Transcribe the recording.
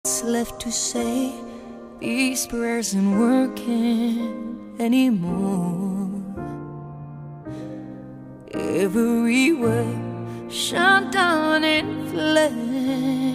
What's left to say? These prayers aren't working anymore. Every word shut down in flames.